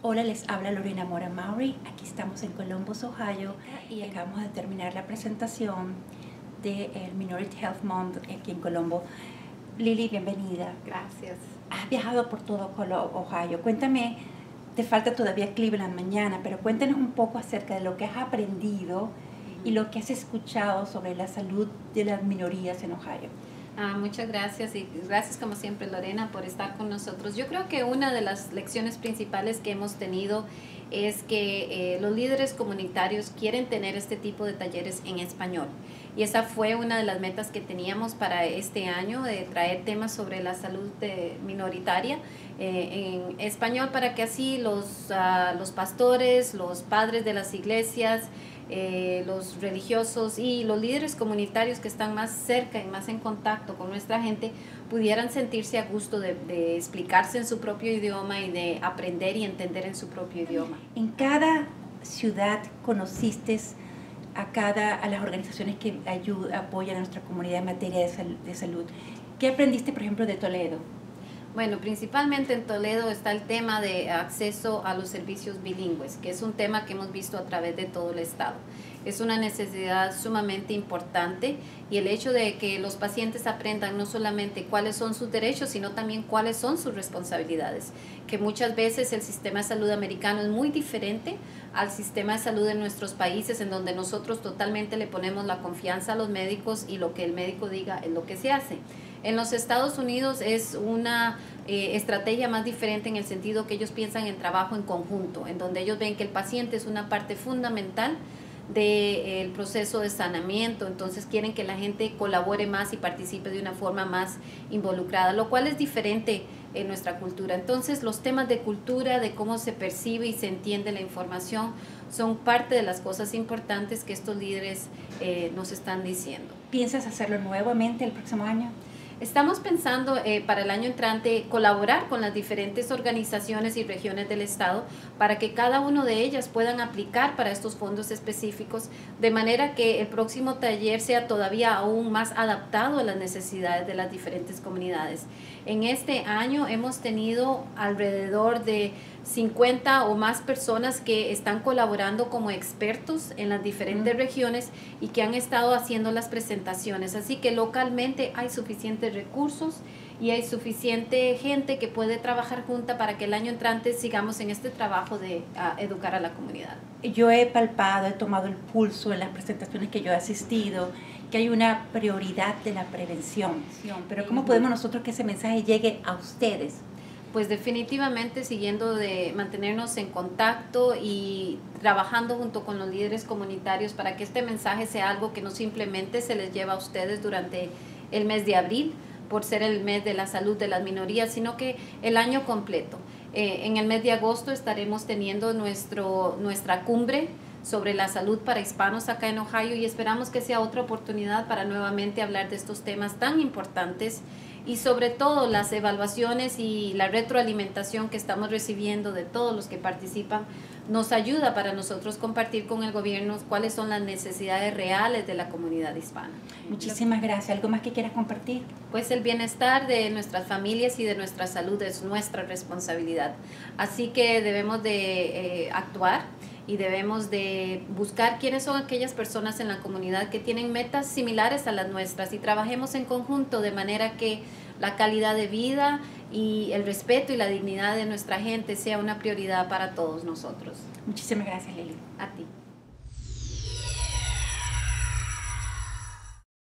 Hola, les habla Lorena Mora Maury. Aquí estamos en Columbus, Ohio, y acabamos de terminar la presentación del Minority Health Month aquí en Colombo. Lili, bienvenida. Gracias. Has viajado por todo Ohio. Cuéntame, te falta todavía Cleveland mañana, pero cuéntanos un poco acerca de lo que has aprendido y lo que has escuchado sobre la salud de las minorías en Ohio. Muchas gracias y gracias como siempre, Lorena, por estar con nosotros. Yo creo que una de las lecciones principales que hemos tenido es que los líderes comunitarios quieren tener este tipo de talleres en español, y esa fue una de las metas que teníamos para este año, de traer temas sobre la salud minoritaria en español, para que así los pastores, los padres de las iglesias, los religiosos y los líderes comunitarios que están más cerca y más en contacto con nuestra gente pudieran sentirse a gusto de explicarse en su propio idioma y de aprender y entender en su propio idioma. En cada ciudad conociste a las organizaciones que apoyan a nuestra comunidad en materia de salud. ¿Qué aprendiste, por ejemplo, de Toledo? Bueno, principalmente en Toledo está el tema de acceso a los servicios bilingües, que es un tema que hemos visto a través de todo el estado. Es una necesidad sumamente importante, y el hecho de que los pacientes aprendan no solamente cuáles son sus derechos, sino también cuáles son sus responsabilidades, que muchas veces el sistema de salud americano es muy diferente al sistema de salud de nuestros países, en donde nosotros totalmente le ponemos la confianza a los médicos y lo que el médico diga es lo que se hace. En los Estados Unidos es una estrategia más diferente, en el sentido que ellos piensan en trabajo en conjunto, en donde ellos ven que el paciente es una parte fundamental del proceso de sanamiento. Entonces quieren que la gente colabore más y participe de una forma más involucrada, lo cual es diferente en nuestra cultura. Entonces los temas de cultura, de cómo se percibe y se entiende la información, son parte de las cosas importantes que estos líderes nos están diciendo. ¿Piensas hacerlo nuevamente el próximo año? Estamos pensando para el año entrante colaborar con las diferentes organizaciones y regiones del estado, para que cada una de ellas puedan aplicar para estos fondos específicos, de manera que el próximo taller sea todavía aún más adaptado a las necesidades de las diferentes comunidades. En este año hemos tenido alrededor de 50 o más personas que están colaborando como expertos en las diferentes regiones y que han estado haciendo las presentaciones. Así que localmente hay suficientes recursos y hay suficiente gente que puede trabajar junta para que el año entrante sigamos en este trabajo de educar a la comunidad. Yo he palpado, he tomado el pulso en las presentaciones que yo he asistido, que hay una prioridad de la prevención. Pero ¿cómo podemos nosotros que ese mensaje llegue a ustedes? Pues definitivamente siguiendo de mantenernos en contacto y trabajando junto con los líderes comunitarios, para que este mensaje sea algo que no simplemente se les lleva a ustedes durante el mes de abril, por ser el mes de la salud de las minorías, sino que el año completo. En el mes de agosto estaremos teniendo nuestra cumbre sobre la salud para hispanos acá en Ohio, y esperamos que sea otra oportunidad para nuevamente hablar de estos temas tan importantes, y sobre todo las evaluaciones y la retroalimentación que estamos recibiendo de todos los que participan nos ayuda para nosotros compartir con el gobierno cuáles son las necesidades reales de la comunidad hispana. Muchísimas gracias. ¿Algo más que quieras compartir? Pues el bienestar de nuestras familias y de nuestra salud es nuestra responsabilidad, así que debemos de actuar y debemos de buscar quiénes son aquellas personas en la comunidad que tienen metas similares a las nuestras, y trabajemos en conjunto de manera que la calidad de vida y el respeto y la dignidad de nuestra gente sea una prioridad para todos nosotros. Muchísimas gracias, Lili. A ti.